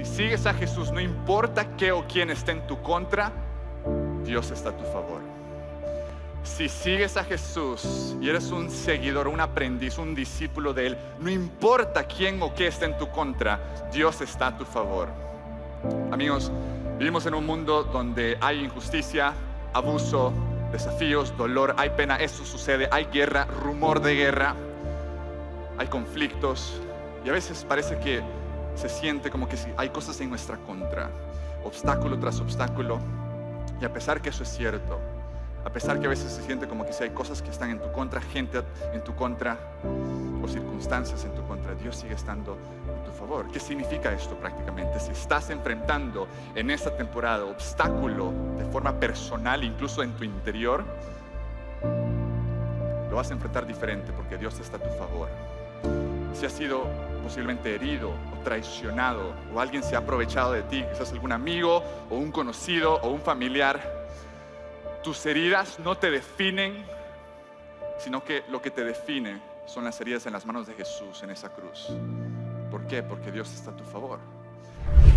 si sigues a Jesús, no importa qué o quién esté en tu contra, Dios está a tu favor. Si sigues a Jesús y eres un seguidor, un aprendiz, un discípulo de Él, no importa quién o qué esté en tu contra, Dios está a tu favor. Amigos, vivimos en un mundo donde hay injusticia, abuso, desafíos, dolor, hay pena, eso sucede, hay guerra, rumor de guerra, hay conflictos y a veces parece que se siente como que hay cosas en nuestra contra, obstáculo tras obstáculo. Y a pesar que eso es cierto, a pesar que a veces se siente como que si hay cosas que están en tu contra, gente en tu contra o circunstancias en tu contra, Dios sigue estando en tu favor. ¿Qué significa esto prácticamente? Si estás enfrentando en esta temporada obstáculo de forma personal, incluso en tu interior, lo vas a enfrentar diferente porque Dios está a tu favor. Si has sido posiblemente herido o traicionado o alguien se ha aprovechado de ti, quizás algún amigo o un conocido o un familiar, tus heridas no te definen, sino que lo que te define son las heridas en las manos de Jesús en esa cruz. ¿Por qué? Porque Dios está a tu favor.